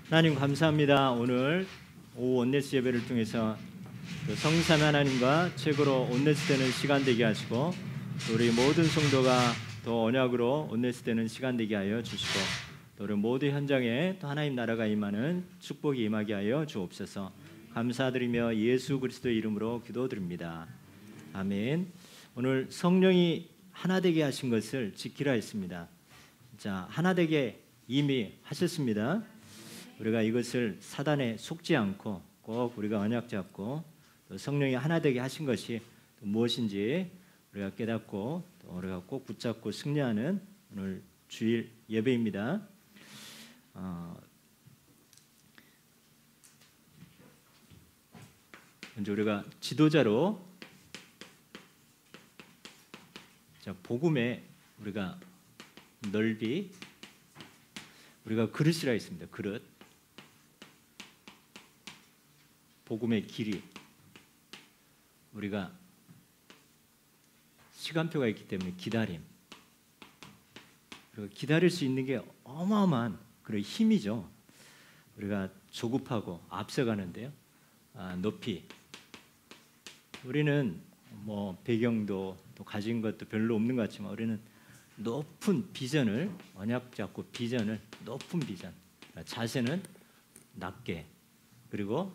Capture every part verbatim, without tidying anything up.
하나님 감사합니다. 오늘 오후 온네스 예배를 통해서 그 성삼 하나님과 최고로 온네스 되는 시간 되게 하시고 우리 모든 성도가 더 언약으로 온네스 되는 시간 되게 하여 주시고 또 우리 모든 현장에 또 하나님 나라가 임하는 축복이 임하게 하여 주옵소서. 감사드리며 예수 그리스도의 이름으로 기도드립니다. 아멘. 오늘 성령이 하나 되게 하신 것을 지키라 했습니다. 자, 하나 되게 이미 하셨습니다. 우리가 이것을 사단에 속지 않고 꼭 우리가 언약 잡고 또 성령이 하나 되게 하신 것이 무엇인지 우리가 깨닫고 또 우리가 꼭 붙잡고 승리하는 오늘 주일 예배입니다. 어, 먼저 우리가 지도자로 자, 복음의 우리가 넓이 우리가 그릇이라 했습니다. 그릇. 복음의 길이 우리가 시간표가 있기 때문에 기다림 그리고 기다릴 수 있는 게 어마어마한 그런 힘이죠. 우리가 조급하고 앞서가는데요. 아, 높이 우리는 뭐 배경도 또 가진 것도 별로 없는 것 같지만 우리는 높은 비전을 언약 잡고 비전을 높은 비전 자세는 낮게 그리고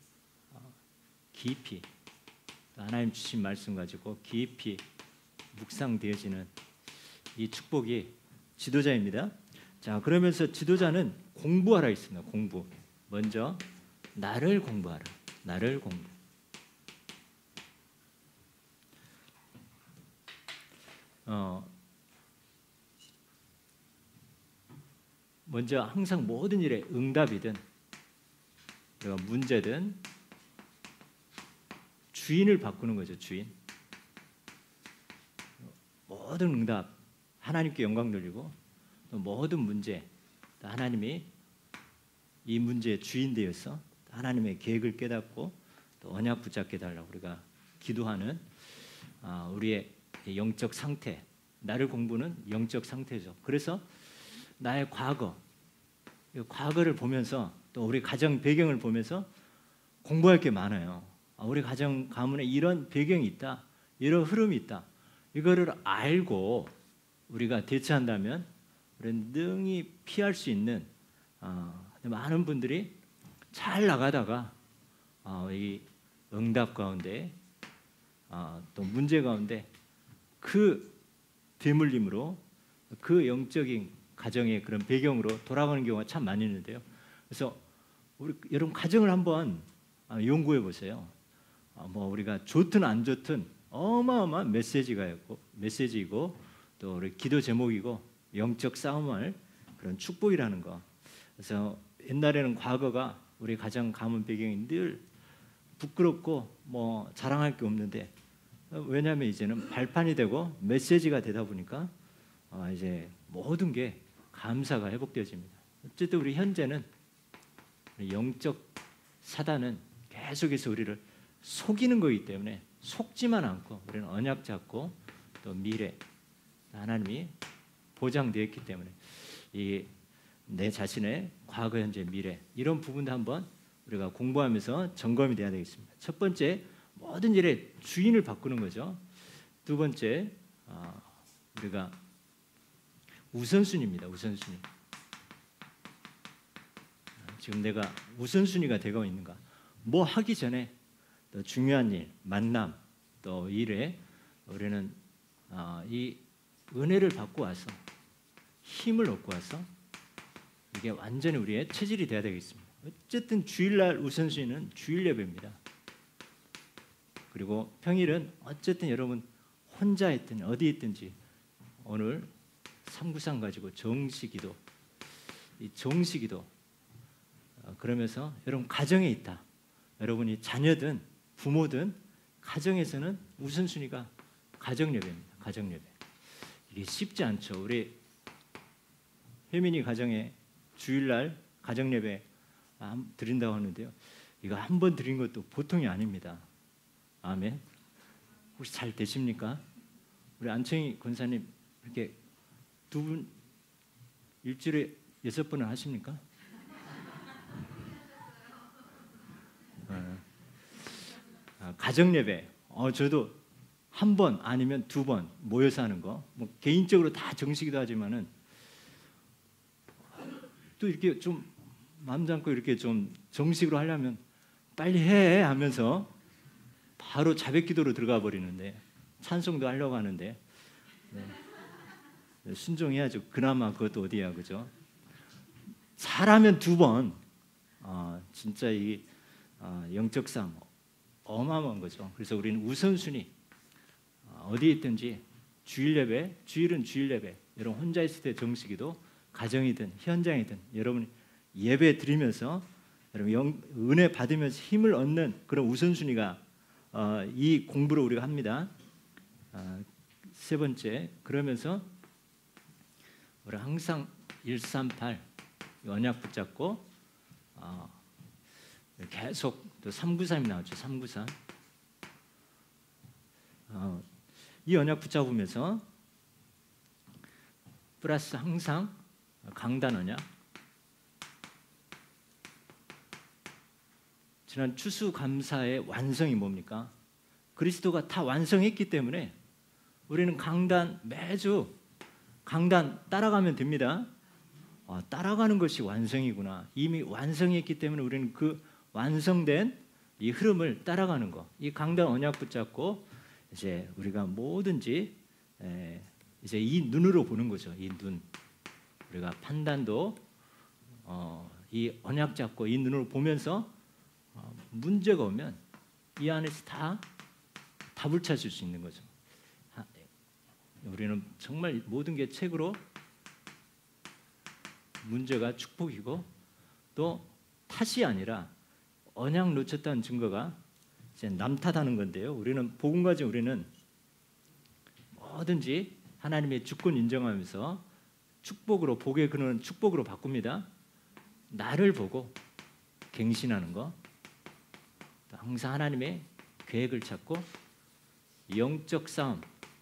깊이 하나님 주신 말씀 가지고 깊이 묵상되어지는 이 축복이 지도자입니다. 자, 그러면서 지도자는 공부하라 했습니다. 공부. 먼저 나를 공부하라. 나를 공부. 어, 먼저 항상 모든 일에 응답이든 그리고 문제든 주인을 바꾸는 거죠. 주인. 모든 응답 하나님께 영광 돌리고 또 모든 문제 하나님이 이 문제의 주인 되어서 하나님의 계획을 깨닫고 또 언약 붙잡게 달라고 우리가 기도하는 우리의 영적 상태. 나를 공부는 영적 상태죠. 그래서 나의 과거, 과거를 보면서 또 우리 가정 배경을 보면서 공부할 게 많아요. 우리 가정 가문에 이런 배경이 있다, 이런 흐름이 있다. 이거를 알고 우리가 대처한다면 우리는 능히 피할 수 있는 어, 많은 분들이 잘 나가다가 어, 이 응답 가운데 어, 또 문제 가운데 그 대물림으로 그 영적인 가정의 그런 배경으로 돌아가는 경우가 참 많이 있는데요. 그래서 우리 여러분 가정을 한번 연구해 보세요. 뭐 우리가 좋든 안 좋든 어마어마한 메시지가 있고 메시지이고 또 우리 기도 제목이고 영적 싸움할 그런 축복이라는 거. 그래서 옛날에는 과거가 우리 가정 가문 배경이 늘 부끄럽고 뭐 자랑할 게 없는데 왜냐하면 이제는 발판이 되고 메시지가 되다 보니까 어 이제 모든 게 감사가 회복되어집니다. 어쨌든 우리 현재는 영적 사단은 계속해서 우리를 속이는 거기 때문에 속지만 않고 우리는 언약 잡고 또 미래 하나님이 보장되었기 때문에 이 내 자신의 과거, 현재, 미래 이런 부분도 한번 우리가 공부하면서 점검이 돼야 되겠습니다. 첫 번째 모든 일의 주인을 바꾸는 거죠. 두 번째 어, 우리가 우선순위입니다. 우선순위. 지금 내가 우선순위가 되고 있는가? 뭐 하기 전에 또 중요한 일, 만남, 또 일에 우리는 어, 이 은혜를 받고 와서 힘을 얻고 와서 이게 완전히 우리의 체질이 돼야 되겠습니다. 어쨌든 주일날 우선순위는 주일 예배입니다. 그리고 평일은 어쨌든 여러분 혼자 있든 어디 있든지 오늘 삼구상 가지고 정시기도, 이 정시기도 어, 그러면서 여러분 가정에 있다. 여러분이 자녀든 부모든 가정에서는 우선순위가 가정 예배입니다. 가정 예배. 이게 쉽지 않죠. 우리 혜민이 가정에 주일날 가정 예배 드린다고 하는데요. 이거 한 번 드린 것도 보통이 아닙니다. 아멘. 혹시 잘 되십니까? 우리 안청희 권사님 이렇게 두 분 일주일에 여섯 번을 하십니까? 가정 예배, 어, 저도 한 번 아니면 두 번 모여서 하는 거, 뭐 개인적으로 다 정식이도 하지만은 또 이렇게 좀 마음 잡고 이렇게 좀 정식으로 하려면 빨리 해 하면서 바로 자백기도로 들어가 버리는데, 찬송도 하려고 하는데 네. 순종해야죠. 그나마 그것도 어디야, 그죠? 잘하면 두 번, 어, 진짜 이 어, 영적 싸움 어마어마한 거죠. 그래서 우리는 우선순위, 어, 어디에 있든지 주일 예배, 주일은 주일 예배, 여러분 혼자 있을 때 정식이도, 가정이든 현장이든 여러분 예배 드리면서 여러분 영, 은혜 받으면서 힘을 얻는 그런 우선순위가 어, 이 공부를 우리가 합니다. 어, 세 번째, 그러면서 우리 항상 일삼팔 언약 붙잡고 어, 계속 또 삼구삼이 나왔죠. 삼구삼. 어, 이 언약 붙잡으면서 플러스 항상 강단 언약. 지난 추수감사의 완성이 뭡니까? 그리스도가 다 완성했기 때문에 우리는 강단, 매주 강단 따라가면 됩니다. 아, 따라가는 것이 완성이구나. 이미 완성했기 때문에 우리는 그 완성된 이 흐름을 따라가는 거. 이 강단 언약 붙잡고 이제 우리가 뭐든지 에, 이제 이 눈으로 보는 거죠. 이 눈. 우리가 판단도 어, 이 언약 잡고 이 눈으로 보면서 어, 문제가 오면 이 안에서 다 답을 찾을 수 있는 거죠. 하, 우리는 정말 모든 게 책으로, 문제가 축복이고 또 탓이 아니라 언약 놓쳤다는 증거가 이제 남 탓하는 건데요. 우리는 복음 가진 우리는 뭐든지 하나님의 주권 인정하면서 축복으로, 복의 근원은 축복으로 바꿉니다. 나를 보고 갱신하는 거, 항상 하나님의 계획을 찾고 영적 싸움,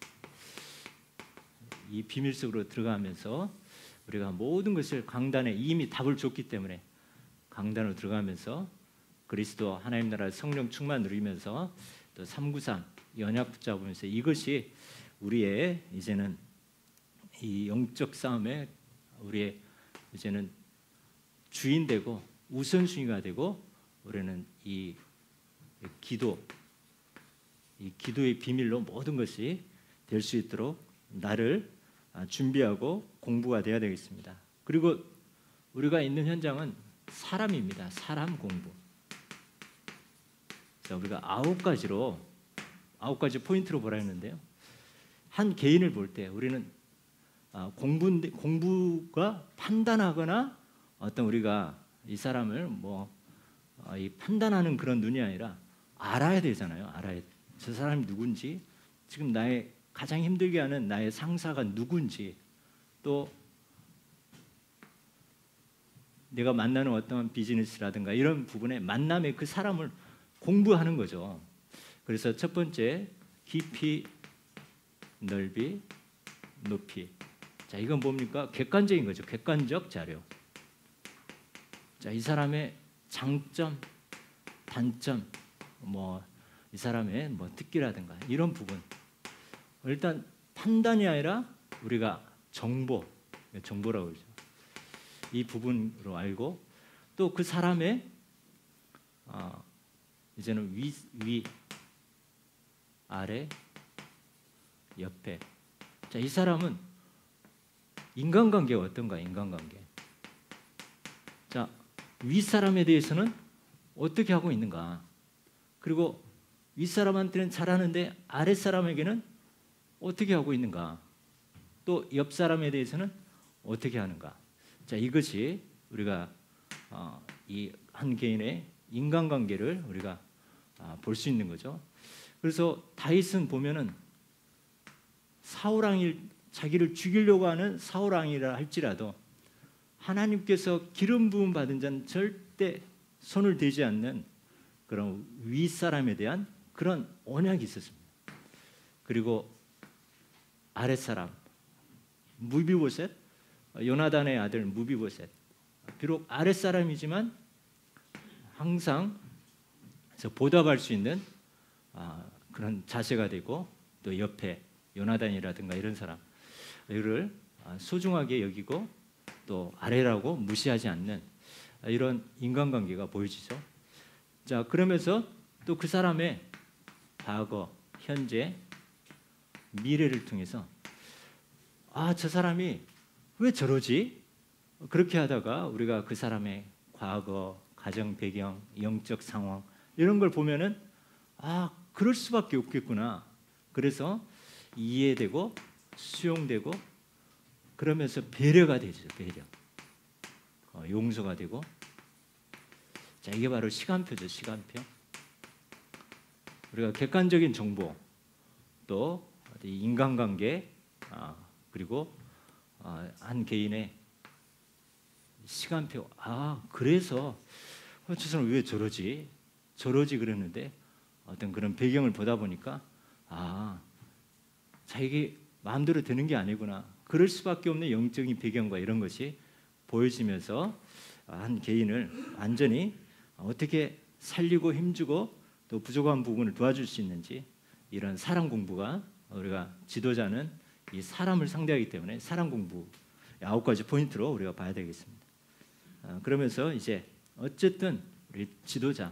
이 비밀 속으로 들어가면서 우리가 모든 것을 강단에 이미 답을 줬기 때문에 강단으로 들어가면서 그리스도 하나님 나라 성령 충만 누리면서 또 삼구삼 언약 붙잡으면서 이것이 우리의 이제는 이 영적 싸움에 우리의 이제는 주인 되고 우선순위가 되고, 우리는 이 기도, 이 기도의 비밀로 모든 것이 될 수 있도록 나를 준비하고 공부가 돼야 되겠습니다. 그리고 우리가 있는 현장은 사람입니다. 사람 공부. 자, 우리가 아홉 가지로 아홉 가지 포인트로 보라 했는데요. 한 개인을 볼 때 우리는 공부 공부가 판단하거나 어떤 우리가 이 사람을 뭐 이 판단하는 그런 눈이 아니라 알아야 되잖아요. 알아야 저 사람이 누군지, 지금 나의 가장 힘들게 하는 나의 상사가 누군지, 또 내가 만나는 어떤 비즈니스라든가 이런 부분에 만남의 그 사람을 공부하는 거죠. 그래서 첫 번째, 깊이, 넓이, 높이. 자, 이건 뭡니까? 객관적인 거죠. 객관적 자료. 자, 이 사람의 장점, 단점, 뭐 이 사람의 뭐 특기라든가 이런 부분. 일단 판단이 아니라 우리가 정보, 정보라고 그러죠. 이 부분으로 알고, 또 그 사람의 어, 이제는 위, 위, 아래, 옆에. 자, 이 사람은 인간관계가 어떤가? 인간관계. 자, 위 사람에 대해서는 어떻게 하고 있는가? 그리고 위 사람한테는 잘하는데 아래 사람에게는 어떻게 하고 있는가? 또 옆 사람에 대해서는 어떻게 하는가? 자, 이것이 우리가 어, 이 한 개인의 인간관계를 우리가 어, 볼 수 있는 거죠. 그래서 다윗은 보면은 사울 왕이 자기를 죽이려고 하는 사울 왕이라 할지라도 하나님께서 기름 부음 받은 자는 절대 손을 대지 않는 그런 윗사람에 대한 그런 언약이 있었습니다. 그리고 아랫사람 무비보셋, 요나단의 아들 무비보셋, 비록 아랫사람이지만 항상 보답할 수 있는 아, 그런 자세가 되고 또 옆에 요나단이라든가 이런 사람을 소중하게 여기고 또 아래라고 무시하지 않는 이런 인간관계가 보여지죠. 자, 그러면서 또 그 사람의 과거, 현재, 미래를 통해서 아, 저 사람이 왜 저러지? 그렇게 하다가 우리가 그 사람의 과거, 가정 배경, 영적 상황 이런 걸 보면은 아, 그럴 수밖에 없겠구나. 그래서 이해되고 수용되고 그러면서 배려가 되죠. 배려. 어, 용서가 되고. 자, 이게 바로 시간표죠. 시간표. 우리가 객관적인 정보 또 인간관계 아, 그리고 아, 한 개인의 시간표. 아, 그래서 어, 저 사람 왜 저러지? 저러지 그랬는데 어떤 그런 배경을 보다 보니까 아, 자기 마음대로 되는 게 아니구나. 그럴 수밖에 없는 영적인 배경과 이런 것이 보여지면서 한 개인을 완전히 어떻게 살리고 힘주고 또 부족한 부분을 도와줄 수 있는지 이런 사람 공부가 우리가 지도자는 이 사람을 상대하기 때문에 사람 공부 아홉 가지 포인트로 우리가 봐야 되겠습니다. 아, 그러면서 이제 어쨌든 우리 지도자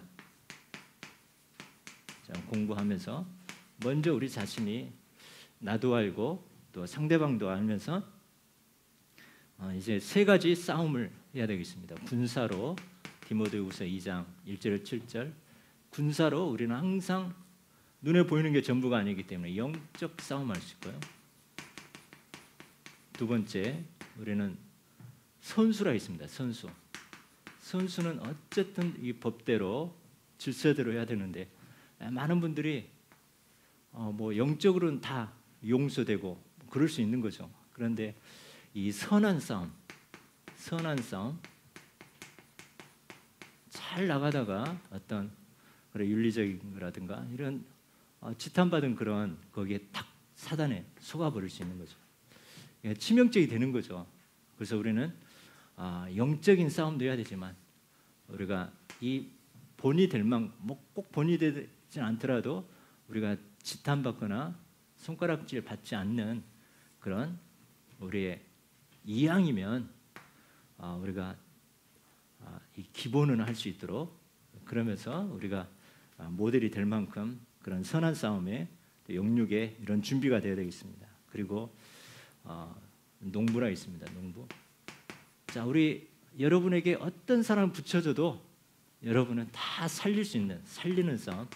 자, 공부하면서 먼저 우리 자신이 나도 알고 또 상대방도 알면서 어, 이제 세 가지 싸움을 해야 되겠습니다. 군사로 디모데후서 이 장 일 절 칠 절 군사로 우리는 항상 눈에 보이는 게 전부가 아니기 때문에 영적 싸움할 수 있고요. 두 번째 우리는 선수라 있습니다. 선수. 선수는 어쨌든 이 법대로 질서대로 해야 되는데 많은 분들이 어, 뭐 영적으로는 다 용서되고 그럴 수 있는 거죠. 그런데 이 선한 싸움, 선한 싸움 잘 나가다가 어떤 그런 윤리적인 거라든가 이런 어, 지탄받은 그런 거기에 탁 사단에 속아버릴 수 있는 거죠. 예, 치명적이 되는 거죠. 그래서 우리는 아, 영적인 싸움도 해야 되지만 우리가 이 본이 될 만, 뭐 꼭 본이 되지 않더라도 우리가 지탄받거나 손가락질 받지 않는 그런 우리의 이왕이면 아, 우리가 아, 이 기본은 할 수 있도록 그러면서 우리가 아, 모델이 될 만큼 그런 선한 싸움에 영육에 이런 준비가 되어야 되겠습니다. 그리고 어, 농부라 있습니다. 농부. 자, 우리 여러분에게 어떤 사람을 붙여줘도 여러분은 다 살릴 수 있는 살리는 싸움.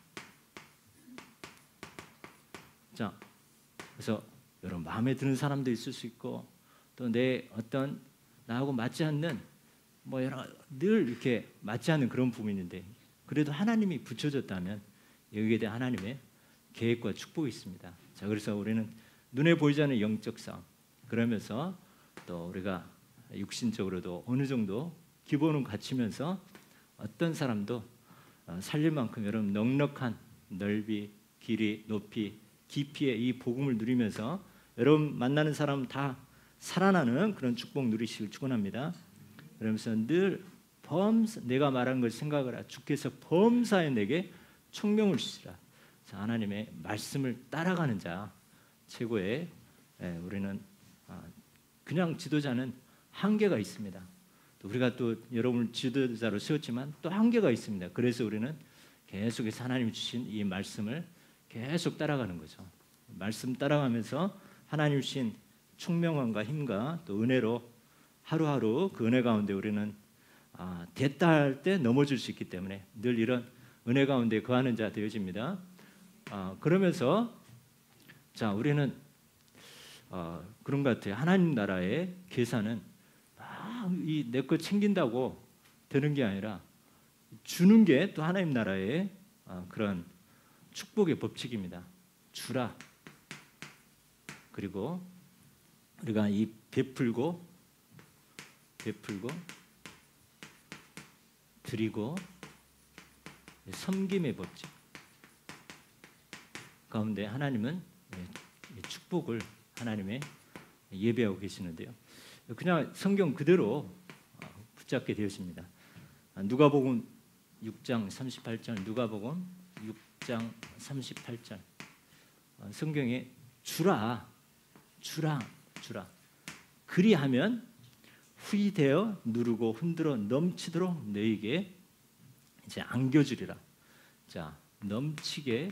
자, 그래서 여러분 마음에 드는 사람도 있을 수 있고 또 내 어떤 나하고 맞지 않는 뭐 여러 늘 이렇게 맞지 않는 그런 부분이 있는데 그래도 하나님이 붙여줬다면 여기에 대한 하나님의 계획과 축복이 있습니다. 자, 그래서 우리는 눈에 보이지 않는 영적 싸움 그러면서 또 우리가 육신적으로도 어느 정도 기본은 갖추면서 어떤 사람도 살릴 만큼 여러분 넉넉한 넓이, 길이, 높이, 깊이의 이 복음을 누리면서 여러분 만나는 사람 다 살아나는 그런 축복 누리시길 축원합니다. 그러면서 늘 범사 내가 말한 걸 생각을 하라. 주께서 범사에 내게 총명을 주시라. 자, 하나님의 말씀을 따라가는 자 최고의 예, 우리는 아, 그냥 지도자는 한계가 있습니다. 또 우리가 또 여러분을 지도자로 세웠지만 또 한계가 있습니다. 그래서 우리는 계속해서 하나님이 주신 이 말씀을 계속 따라가는 거죠. 말씀 따라가면서 하나님 주신 총명함과 힘과 또 은혜로 하루하루 그 은혜 가운데 우리는 아, 됐다 할 때 넘어질 수 있기 때문에 늘 이런 은혜 가운데 거하는 자 되어집니다. 아, 그러면서 자 우리는 어, 그런 것 같아요. 하나님 나라의 계산은 이 내 거 챙긴다고 되는 게 아니라 주는 게 또 하나님 나라의 어, 그런 축복의 법칙입니다. 주라. 그리고 우리가 이 베풀고 베풀고 드리고 섬김의 법칙 가운데 하나님은 축복을 하나님의 예배하고 계시는데요. 그냥 성경 그대로 붙잡게 되었습니다. 누가복음 육 장 삼십팔 절 누가복음 육 장 삼십팔 절. 어, 성경에 주라, 주라, 주라. 그리하면 후이되어 누르고 흔들어 넘치도록 너에게 이제 안겨주리라. 자, 넘치게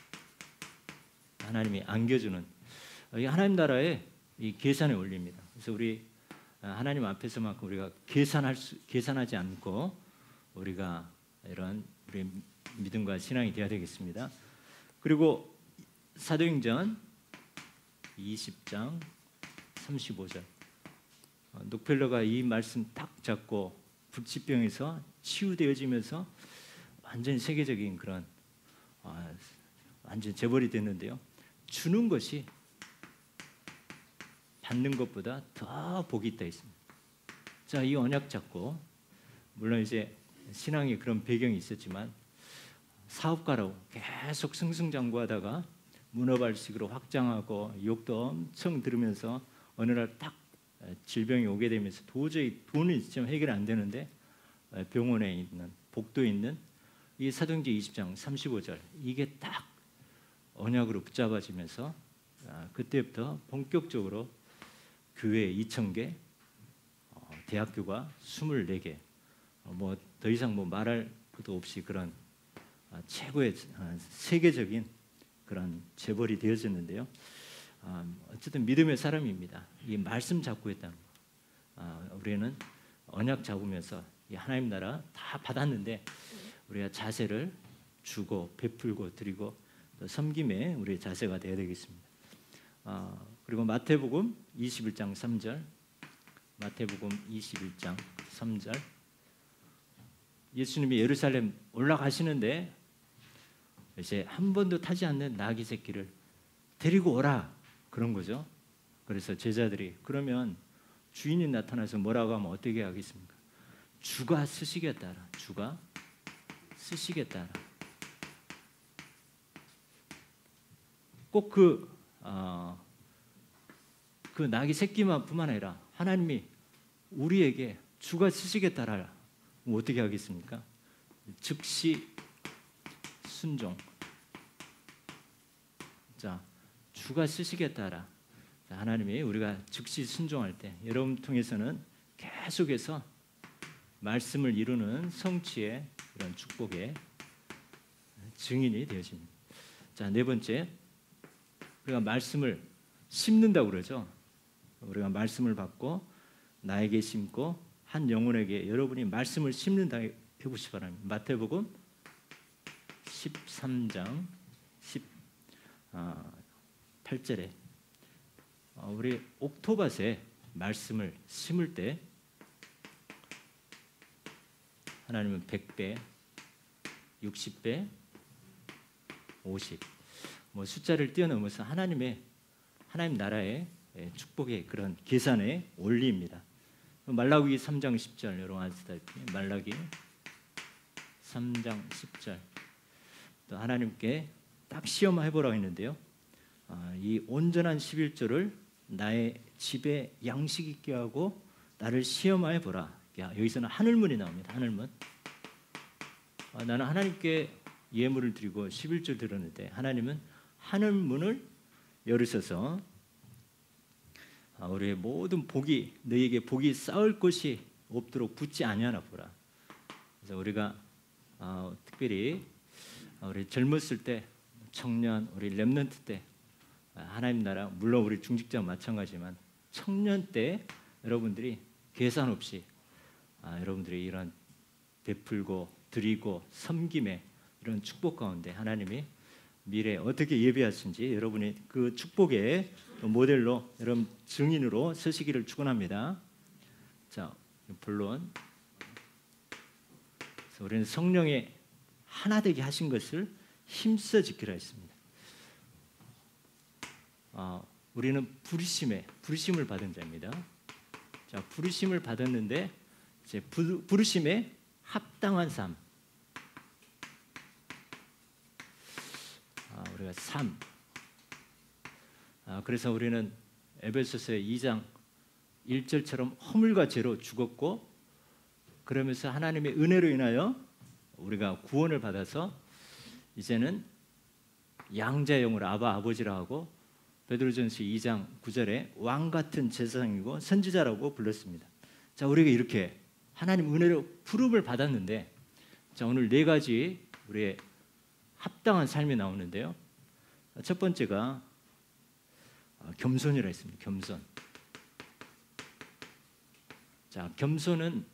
하나님이 안겨주는 이 하나님 나라의 이 계산의 원리입니다. 그래서 우리 하나님 앞에서만큼 우리가 계산할 수, 계산하지 않고 우리가 이런 우리 믿음과 신앙이 되어야 되겠습니다. 그리고 사도행전 이십 장 삼십오 절. 녹펠러가 이 말씀 딱 잡고 불치병에서 치유되어지면서 완전 세계적인 그런 아, 완전 재벌이 됐는데요. 주는 것이 받는 것보다 더 복이 있다 했습니다. 자, 이 언약 잡고 물론 이제 신앙에 그런 배경이 있었지만 사업가로 계속 승승장구하다가 문어발식으로 확장하고 욕도 엄청 들으면서 어느 날 딱 질병이 오게 되면서 도저히 돈이 있으면 해결이 안 되는데 병원에 있는 복도에 있는 이 사도행전 이십 장 삼십오 절 이게 딱 언약으로 붙잡아지면서 그때부터 본격적으로 교회 이천 개, 대학교가 스물네 개, 뭐 더 이상 뭐 말할 것도 없이 그런 최고의 세계적인 그런 재벌이 되어졌는데요. 어쨌든 믿음의 사람입니다. 이 말씀 잡고 했다는 거. 우리는 언약 잡으면서 이 하나님 나라 다 받았는데 우리가 자세를 주고 베풀고 드리고 또 섬김에 우리의 자세가 되어야 되겠습니다. 그리고 마태복음 이십일 장 삼 절, 마태복음 이십일 장 삼 절. 예수님이 예루살렘 올라가시는데 이제 한 번도 타지 않는 나귀 새끼를 데리고 오라 그런 거죠. 그래서 제자들이 그러면 주인이 나타나서 뭐라고 하면 어떻게 하겠습니까? 주가 쓰시겠다라. 주가 쓰시겠다라. 꼭 그 어, 그 나귀 새끼만뿐만 아니라 하나님이 우리에게 주가 쓰시겠다라. 어떻게 하겠습니까? 즉시 순종. 자, 주가 쓰시겠다라. 자, 하나님이 우리가 즉시 순종할 때 여러분 통해서는 계속해서 말씀을 이루는 성취의 이런 축복의 증인이 되어집니다. 자, 네 번째, 우리가 말씀을 심는다고 그러죠. 우리가 말씀을 받고 나에게 심고 한 영혼에게 여러분이 말씀을 심는다 해보시기 바랍니다. 마태복음 십삼 장 십팔 절에 우리 옥토밭에 말씀을 심을 때 하나님은 백 배, 육십 배, 오십 뭐 숫자를 뛰어넘어서 하나님의 하나님 나라의 축복의 그런 계산의 원리입니다. 말라기 삼 장 십 절 여러분 아시다시피 말라기 삼 장 십 절 또 하나님께 딱 시험해 보라고 했는데요. 아, 이 온전한 십일조를 나의 집에 양식 있게 하고 나를 시험해 보라. 여기서는 하늘문이 나옵니다. 하늘문. 아, 나는 하나님께 예물을 드리고 십일조 드렸는데 하나님은 하늘문을 열으셔서 우리의 모든 복이 너희에게 복이 쌓을 것이 없도록 붙지 아니하나 보라. 그래서 우리가 어, 특별히 우리 젊었을 때 청년 우리 렘넌트 때 하나님 나라 물론 우리 중직자 마찬가지지만 청년 때 여러분들이 계산 없이 아, 여러분들이 이런 베풀고 드리고 섬김의 이런 축복 가운데 하나님이 미래에 어떻게 예배하신지 여러분이 그 축복의 모델로 여러분 증인으로 서시기를 축원합니다. 자, 본론. 우리는 성령의 하나 되게 하신 것을 힘써 지키라 했습니다. 어, 우리는 부르심에 부르심을 받은 자입니다. 자, 부르심을 받았는데 이제 부, 부르심에 합당한 삶. 아, 우리가 삶. 아, 그래서 우리는 에베소서 이 장 일 절처럼 허물과 죄로 죽었고 그러면서 하나님의 은혜로 인하여 우리가 구원을 받아서 이제는 양자의 영으로 아바 아버지라 하고 베드로전서 이 장 구 절에 왕 같은 제사장이고 선지자라고 불렀습니다. 자, 우리가 이렇게 하나님 은혜로 부름을 받았는데, 자, 오늘 네 가지 우리의 합당한 삶이 나오는데요. 첫 번째가 겸손이라 했습니다. 겸손. 자, 겸손은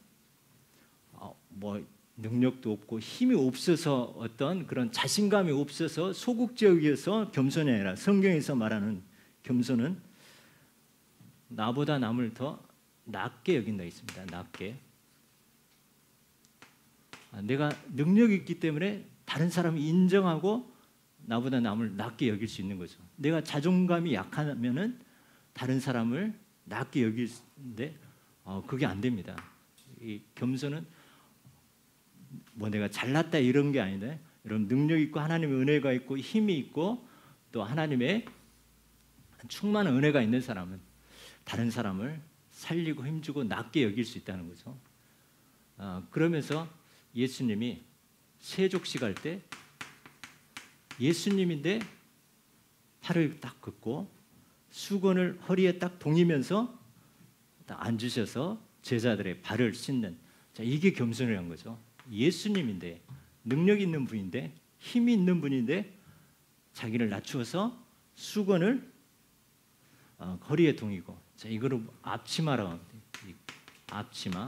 뭐 능력도 없고 힘이 없어서 어떤 그런 자신감이 없어서 소극적이어서 겸손이 아니라, 성경에서 말하는 겸손은 나보다 남을 더 낮게 여긴다 있습니다. 낮게. 내가 능력이 있기 때문에 다른 사람이 인정하고 나보다 남을 낮게 여길 수 있는 거죠. 내가 자존감이 약하면은 다른 사람을 낮게 여기는데 어, 그게 안 됩니다. 이 겸손은 뭐 내가 잘났다 이런 게 아닌데, 여러분 능력 있고 하나님의 은혜가 있고 힘이 있고 또 하나님의 충만한 은혜가 있는 사람은 다른 사람을 살리고 힘주고 낮게 여길 수 있다는 거죠. 어, 그러면서 예수님이 세족식 할 때 예수님인데 팔을 딱 긋고 수건을 허리에 딱 동이면서 딱 앉으셔서 제자들의 발을 씻는, 자, 이게 겸손이라는 거죠. 예수님인데, 능력 있는 분인데, 힘이 있는 분인데 자기를 낮추어서 수건을 어, 허리에 동이고, 자, 이거를 앞치마라고 합니다. 앞치마.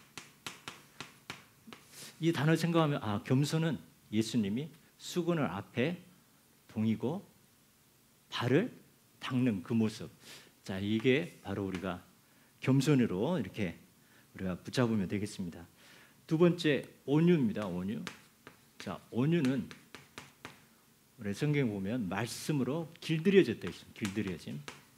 이 단어 생각하면 아, 겸손은 예수님이 수건을 앞에 동이고 발을 닦는 그 모습. 자, 이게 바로 우리가 겸손으로 이렇게 우리가 붙잡으면 되겠습니다. 두 번째, 온유입니다. 온유. 자, 온유는 우리 성경 보면 말씀으로 길들여졌다 있습니다. 길들여짐.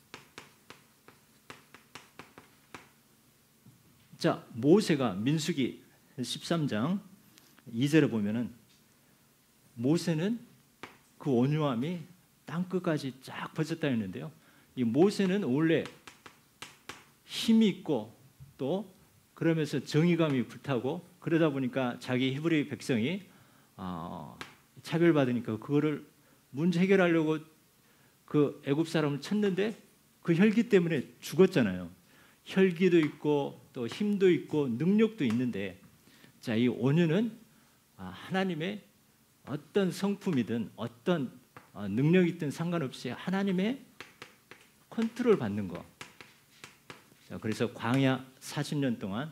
자, 모세가 민수기 십삼 장 이 절에 보면은 모세는 그 온유함이 땅 끝까지 쫙 퍼졌다 했는데요. 이 모세는 원래 힘이 있고 또 그러면서 정의감이 불타고, 그러다 보니까 자기 히브리 백성이 어, 차별받으니까 그거를 문제 해결하려고 그 애굽 사람을 쳤는데 그 혈기 때문에 죽었잖아요. 혈기도 있고 또 힘도 있고 능력도 있는데, 자, 이 온유는 하나님의 어떤 성품이든 어떤 능력이 있든 상관없이 하나님의 컨트롤 받는 거. 자, 그래서 광야 사십 년 동안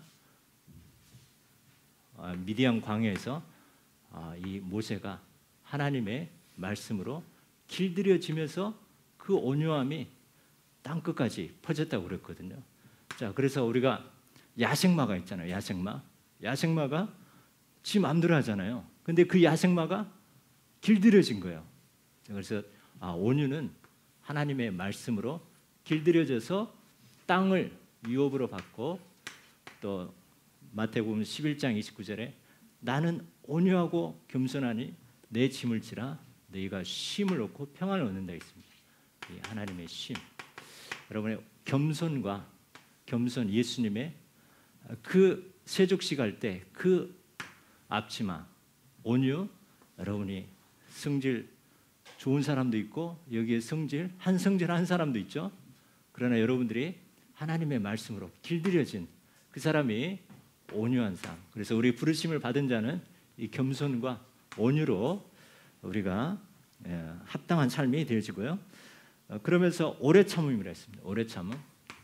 미디안 광야에서 이 모세가 하나님의 말씀으로 길들여지면서 그 온유함이 땅 끝까지 퍼졌다고 그랬거든요. 자, 그래서 우리가 야생마가 있잖아요. 야생마. 야생마가 지 마음대로 하잖아요. 근데 그 야생마가 길들여진 거예요. 자, 그래서 아, 온유는 하나님의 말씀으로 길들여져서 땅을 유업으로 받고, 또 마태복음 십일 장 이십구 절에 나는 온유하고 겸손하니 내 짐을 지라 너희가 쉼을 얻고 평안을 얻는다 했습니다. 이 하나님의 쉼. 여러분의 겸손과 겸손, 예수님의 그 세족식 할 때 그 앞치마, 온유, 여러분이 성질 좋은 사람도 있고 여기에 성질 한 성질 한 사람도 있죠. 그러나 여러분들이 하나님의 말씀으로 길들여진 그 사람이 온유한 삶. 그래서 우리 부르심을 받은 자는 이 겸손과 온유로 우리가 합당한 삶이 되어지고요. 그러면서 오래 참음이라 했습니다. 오래 참음.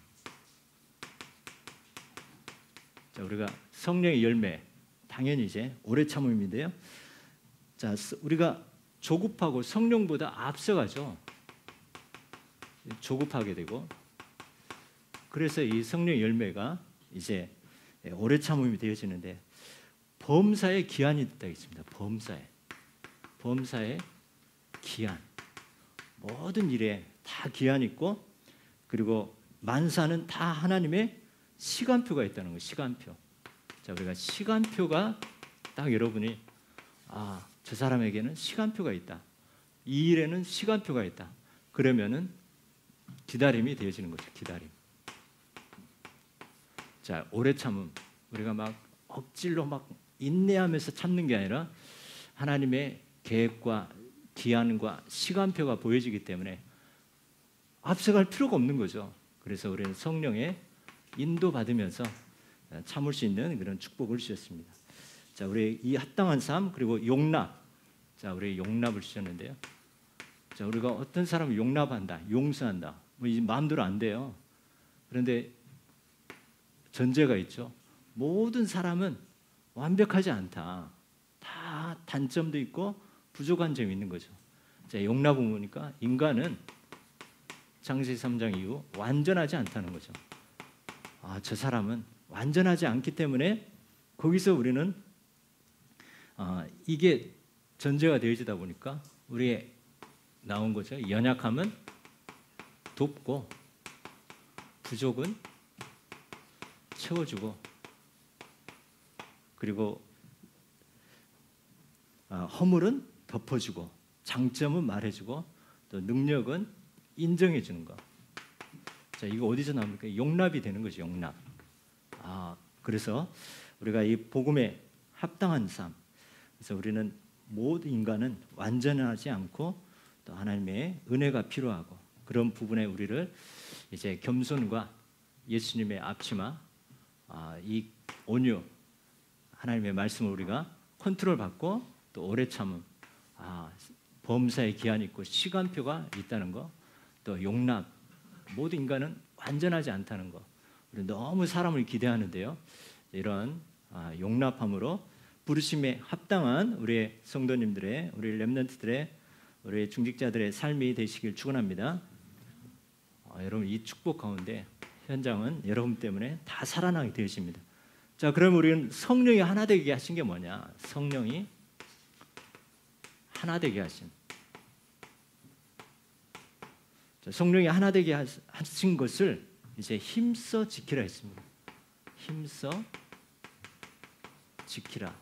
자, 우리가 성령의 열매, 당연히 이제 오래 참음인데요. 자, 우리가 조급하고 성령보다 앞서가죠. 조급하게 되고, 그래서 이 성령의 열매가 이제 오래 참음이 되어지는데, 범사에 기한이 있다 있습니다. 범사에, 범사에 기한. 모든 일에 다 기한이 있고, 그리고 만사는 다 하나님의 시간표가 있다는 거예요. 시간표. 자, 우리가 시간표가 딱 여러분이 아, 저 사람에게는 시간표가 있다. 이 일에는 시간표가 있다. 그러면은 기다림이 되어지는 거죠. 기다림. 자, 오래 참음. 우리가 막 억지로 막 인내하면서 참는 게 아니라 하나님의 계획과 기한과 시간표가 보여지기 때문에 앞서갈 필요가 없는 거죠. 그래서 우리는 성령의 인도받으면서 참을 수 있는 그런 축복을 주셨습니다. 자, 우리 이 합당한 삶 그리고 용납. 자, 우리 용납을 주셨는데요. 자, 우리가 어떤 사람을 용납한다, 용서한다. 뭐 이 마음대로 안 돼요. 그런데 전제가 있죠. 모든 사람은 완벽하지 않다. 다 단점도 있고 부족한 점이 있는 거죠. 자, 용납을 보니까 인간은 창세기 삼 장 이후 완전하지 않다는 거죠. 아, 저 사람은 완전하지 않기 때문에 거기서 우리는 아, 이게 전제가 되어지다 보니까 우리의 나온 거죠. 연약함은 돕고 부족은 채워주고 그리고 아, 허물은 덮어주고 장점은 말해주고 또 능력은 인정해주는 거. 자, 이거 어디서 나옵니까? 용납이 되는 거죠. 용납. 아, 그래서 우리가 이 복음에 합당한 삶. 그래서 우리는 모든 인간은 완전하지 않고 또 하나님의 은혜가 필요하고 그런 부분에 우리를 이제 겸손과 예수님의 앞치마, 아, 이 온유, 하나님의 말씀을 우리가 컨트롤 받고 또 오래 참음, 아, 범사의 기한이 있고 시간표가 있다는 거, 또 용납, 모든 인간은 완전하지 않다는 거. 우리 너무 사람을 기대하는데요. 이런 아, 용납함으로 부르심에 합당한 우리의 성도님들의, 우리 렘넌트들의, 우리 중직자들의 삶이 되시길 축원합니다. 아, 여러분 이 축복 가운데 현장은 여러분 때문에 다 살아나게 되십니다. 자, 그럼 우리는 성령이 하나 되게 하신 게 뭐냐? 성령이 하나 되게 하신. 자, 성령이 하나 되게 하신 것을 이제 힘써 지키라 했습니다. 힘써 지키라.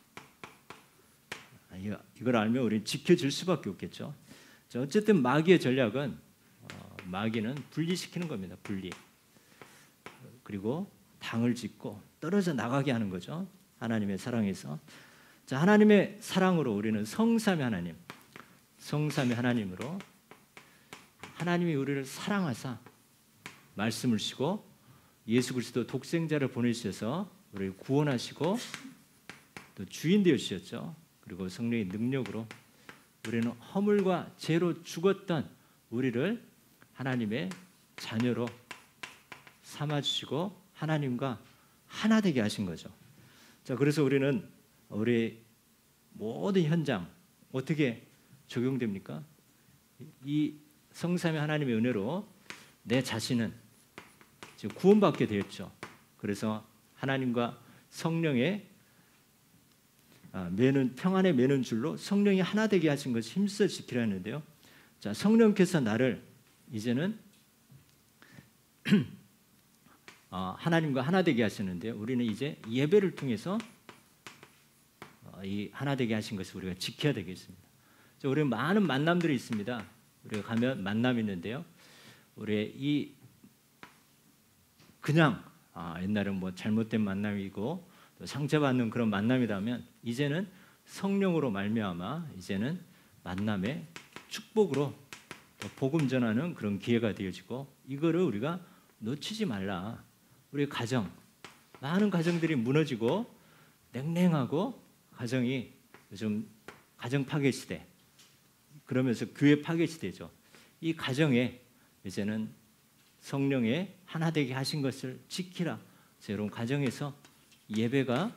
이걸 알면 우리는 지켜질 수밖에 없겠죠. 자, 어쨌든 마귀의 전략은 어, 마귀는 분리시키는 겁니다. 분리. 그리고 당을 짓고 떨어져 나가게 하는 거죠. 하나님의 사랑에서. 자, 하나님의 사랑으로 우리는 성삼위 하나님, 성삼위 하나님으로 하나님이 우리를 사랑하사 말씀을 주시고 예수 그리스도 독생자를 보내주셔서 우리를 구원하시고 또 주인 되어 주셨죠. 그리고 성령의 능력으로 우리는 허물과 죄로 죽었던 우리를 하나님의 자녀로 삼아주시고 하나님과 하나 되게 하신 거죠. 자, 그래서 우리는 우리 모든 현장 어떻게 적용됩니까? 이 성삼위 하나님의 은혜로 내 자신은 지금 구원받게 되었죠. 그래서 하나님과 성령의 아, 매는 평안에 매는 줄로 성령이 하나 되게 하신 것을 힘써 지키라 했는데요. 자, 성령께서 나를 이제는 어, 하나님과 하나 되게 하셨는데요. 우리는 이제 예배를 통해서 어, 이 하나 되게 하신 것을 우리가 지켜야 되겠습니다. 자, 우리는 많은 만남들이 있습니다. 우리가 가면 만남이 있는데요. 우리 이 그냥 아, 옛날엔 뭐 잘못된 만남이고 또 상처받는 그런 만남이라면 이제는 성령으로 말미암아 이제는 만남의 축복으로 복음 전하는 그런 기회가 되어지고 이거를 우리가 놓치지 말라. 우리 가정 많은 가정들이 무너지고 냉랭하고 가정이 요즘 가정 파괴 시대 그러면서 교회 파괴 시대죠. 이 가정에 이제는 성령의 하나 되게 하신 것을 지키라. 여러분 가정에서 예배가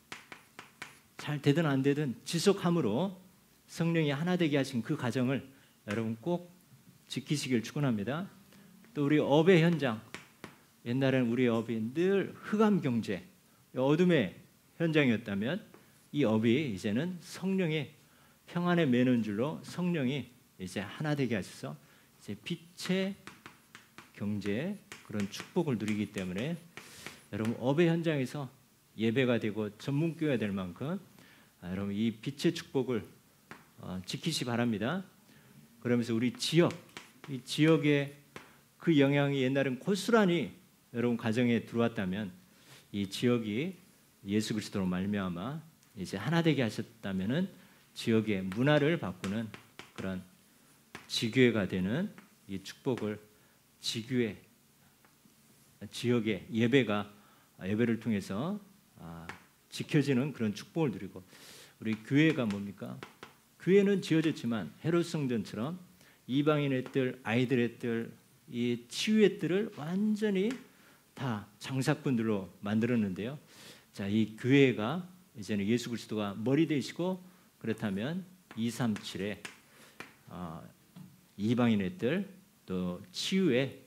잘 되든 안 되든 지속함으로 성령이 하나 되게 하신 그 가정을 여러분 꼭 지키시길 축원합니다. 또 우리 업의 현장, 옛날에는 우리 업이 늘 흑암 경제, 어둠의 현장이었다면 이 업이 이제는 성령의 평안에 매는 줄로 성령이 이제 하나 되게 하셔서 이제 빛의 경제 그런 축복을 누리기 때문에 여러분 업의 현장에서 예배가 되고 전문교회가 될 만큼 아, 여러분 이 빛의 축복을 어, 지키시 바랍니다. 그러면서 우리 지역, 이 지역의 그 영향이 옛날엔 고스란히 여러분 가정에 들어왔다면 이 지역이 예수 그리스도로 말미암아 이제 하나 되게 하셨다면은 지역의 문화를 바꾸는 그런 지교회가 되는 이 축복을 지교회 지역의 예배가 예배를 통해서 아, 지켜지는 그런 축복을 누리고 우리 교회가 뭡니까? 교회는 지어졌지만 헤롯 성전처럼 이방인의 뜰, 아이들의 뜰, 이 치유의 뜰을 완전히 다 장사꾼들로 만들었는데요. 자, 이 교회가 이제는 예수 그리스도가 머리 되시고 그렇다면 이백삼십칠에 어, 이방인의 뜰, 또 치유의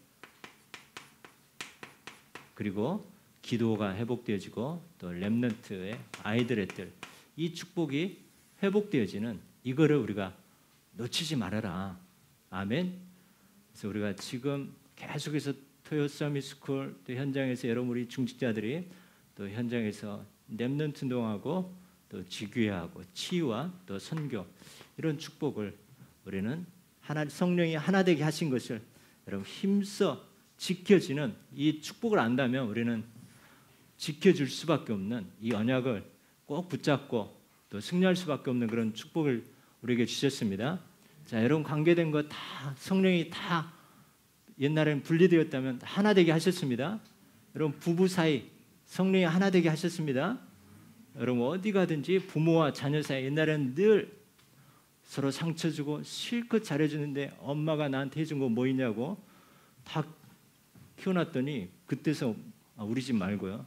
그리고 기도가 회복되어지고 또 렘넌트의 아이들의 뜰, 이 축복이 회복되어지는 이거를 우리가 놓치지 말아라. 아멘. 그래서 우리가 지금 계속해서 토요 서밋스쿨 또 현장에서 여러분 우리 중직자들이 또 현장에서 렘넌트 운동하고 또 지교회하고 치유와 또 선교 이런 축복을 우리는 하나 성령이 하나 되게 하신 것을 여러분 힘써 지켜지는 이 축복을 안다면 우리는 지켜줄 수밖에 없는 이 언약을 꼭 붙잡고 또 승리할 수밖에 없는 그런 축복을 우리에게 주셨습니다. 자, 여러분 관계된 거 다 성령이 다 옛날에는 분리되었다면 하나 되게 하셨습니다. 여러분 부부 사이 성령이 하나 되게 하셨습니다. 여러분 어디 가든지 부모와 자녀 사이 옛날에는 늘 서로 상처 주고 실컷 잘해주는데 엄마가 나한테 해준 거 뭐 있냐고 다 키워놨더니 그때서 아, 우리 집 말고요.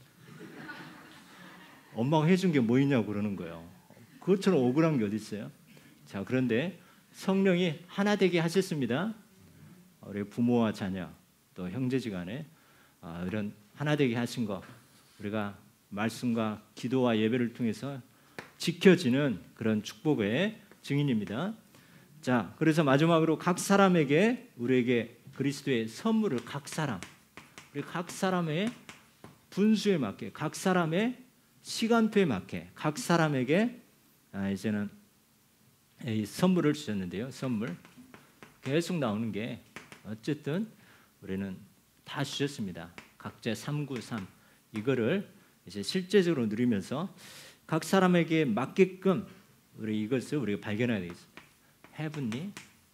엄마가 해준 게 뭐 있냐고 그러는 거예요. 그것처럼 억울한 게 어디 있어요? 자, 그런데 성령이 하나 되게 하셨습니다. 우리 부모와 자녀 또 형제지간에 아, 이런 하나 되게 하신 거 우리가 말씀과 기도와 예배를 통해서 지켜지는 그런 축복의 증인입니다. 자, 그래서 마지막으로 각 사람에게 우리에게 그리스도의 선물을 각 사람 우리 각 사람의 분수에 맞게 각 사람의 시간표에 맞게 각 사람에게 아, 이제는 이 선물을 주셨는데요. 선물 계속 나오는 게 어쨌든 우리는 다 주셨습니다. 각자 삼백구십삼 이거를 이제 실제적으로 누리면서 각 사람에게 맞게끔 우리 이것을 우리가 발견해야 되겠습니다. 해분니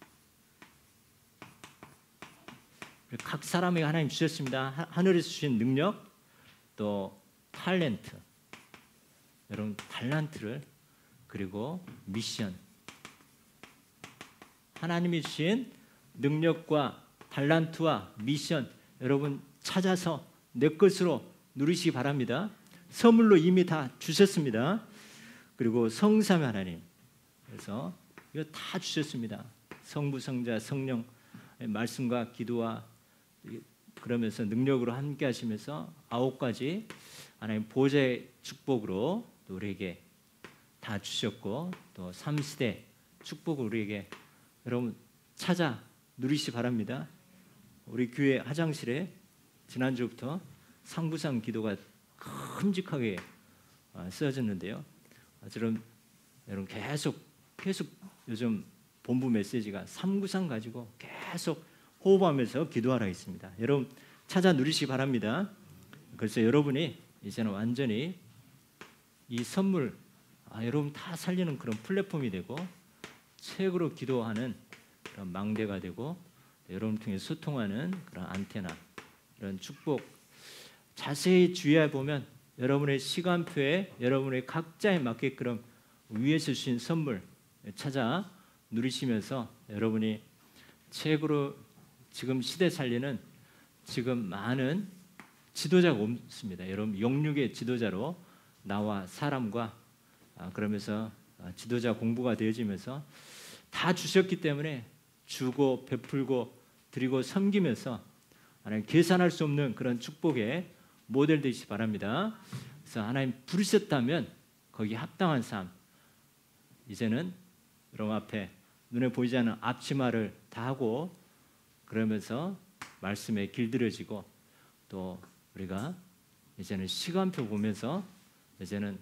각 사람에게 하나님 주셨습니다. 하늘에서 주신 능력 또 탤런트 여러분 달란트를 그리고 미션 하나님이 주신 능력과 달란트와 미션 여러분 찾아서 내 것으로 누리시기 바랍니다. 선물로 이미 다 주셨습니다. 그리고 성삼위 하나님 그래서 이거 다 주셨습니다. 성부 성자 성령 말씀과 기도와 그러면서 능력으로 함께 하시면서 아홉 가지 하나님 보좌의 축복으로 우리에게 다 주셨고 또 삼시대 축복을 우리에게 여러분 찾아 누리시 바랍니다. 우리 교회 화장실에 지난주부터 상부상 기도가 큼직하게 쓰여졌는데요. 여러분, 여러분 계속 계속 요즘 본부 메시지가 삼구상 가지고 계속 호흡하면서 기도하라 있습니다. 여러분 찾아 누리시기 바랍니다. 그래서 여러분이 이제는 완전히 이 선물 아, 여러분 다 살리는 그런 플랫폼이 되고 책으로 기도하는 그런 망대가 되고 여러분 통해 소통하는 그런 안테나 이런 축복 자세히 주의해 보면 여러분의 시간표에 여러분의 각자에 맞게끔 위에서 주신 선물 찾아 누리시면서 여러분이 책으로 지금 시대 살리는 지금 많은 지도자가 없습니다. 여러분 영육의 지도자로 나와 사람과 아, 그러면서 지도자 공부가 되어지면서 다 주셨기 때문에 주고 베풀고 드리고 섬기면서 하나님 계산할 수 없는 그런 축복의 모델 되시기 바랍니다. 그래서 하나님 부르셨다면 거기에 합당한 삶 이제는 여러분 앞에 눈에 보이지 않는 앞치마를 다 하고 그러면서 말씀에 길들여지고 또 우리가 이제는 시간표 보면서 이제는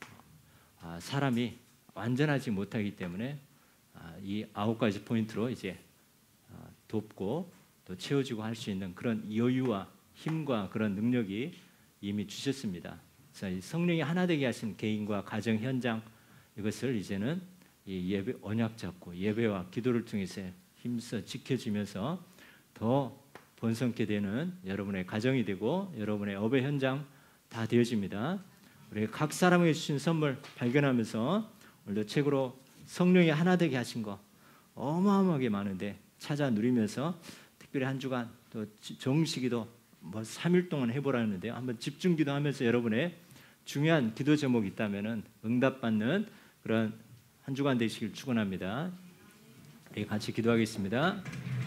아, 사람이 완전하지 못하기 때문에 아, 이 아홉 가지 포인트로 이제 아, 돕고 또 채워지고 할 수 있는 그런 여유와 힘과 그런 능력이 이미 주셨습니다. 그래서 이 성령이 하나 되게 하신 개인과 가정 현장 이것을 이제는 이 예배 언약 잡고 예배와 기도를 통해서 힘써 지켜지면서 더 번성케 되는 여러분의 가정이 되고 여러분의 업의 현장 다 되어집니다. 우리 각 사람에게 주신 선물 발견하면서 오늘도 책으로 성령이 하나 되게 하신 거 어마어마하게 많은데 찾아 누리면서 특별히 한 주간 또 정식기도 뭐 삼 일 동안 해보라는데요. 한번 집중 기도하면서 여러분의 중요한 기도 제목이 있다면은 응답받는 그런 한 주간 되시길 축원합니다. 우리 같이 기도하겠습니다.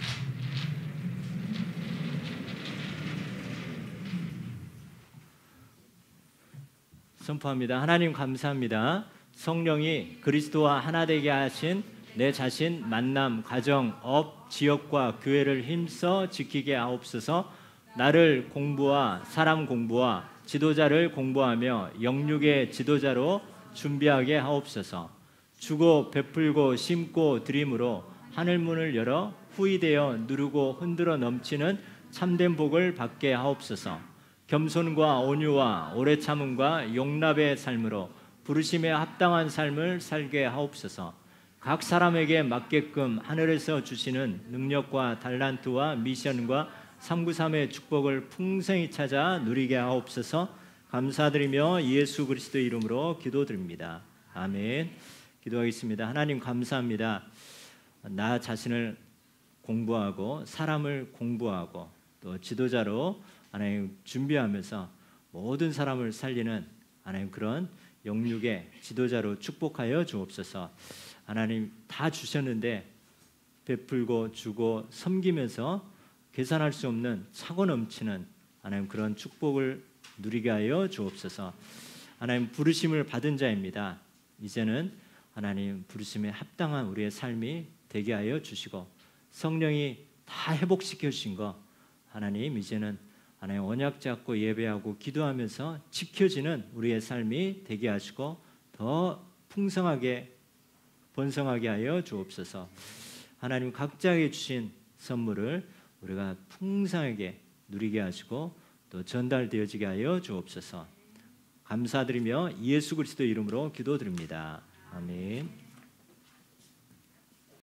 선포합니다. 하나님 감사합니다. 성령이 그리스도와 하나 되게 하신 내 자신, 만남, 가정, 업, 지역과 교회를 힘써 지키게 하옵소서. 나를 공부와 사람 공부와 지도자를 공부하며 영육의 지도자로 준비하게 하옵소서. 주고 베풀고 심고 드림으로 하늘문을 열어 후이되어 누르고 흔들어 넘치는 참된 복을 받게 하옵소서. 겸손과 온유와 오래 참음과 용납의 삶으로 부르심에 합당한 삶을 살게 하옵소서. 각 사람에게 맞게끔 하늘에서 주시는 능력과 달란트와 미션과 삼구삼의 축복을 풍성히 찾아 누리게 하옵소서. 감사드리며 예수 그리스도의 이름으로 기도드립니다. 아멘. 기도하겠습니다. 하나님 감사합니다. 나 자신을 공부하고 사람을 공부하고 또 지도자로 하나님 준비하면서 모든 사람을 살리는 하나님 그런 영육의 지도자로 축복하여 주옵소서. 하나님 다 주셨는데 베풀고 주고 섬기면서 계산할 수 없는 차고 넘치는 하나님 그런 축복을 누리게 하여 주옵소서. 하나님 부르심을 받은 자입니다. 이제는 하나님 부르심에 합당한 우리의 삶이 되게 하여 주시고 성령이 다 회복시켜 주신 거 하나님 이제는 하나님 언약 잡고 예배하고 기도하면서 지켜지는 우리의 삶이 되게 하시고 더 풍성하게 번성하게 하여 주옵소서. 하나님 각자에게 주신 선물을 우리가 풍성하게 누리게 하시고 또 전달되어지게 하여 주옵소서. 감사드리며 예수 그리스도 이름으로 기도드립니다. 아멘.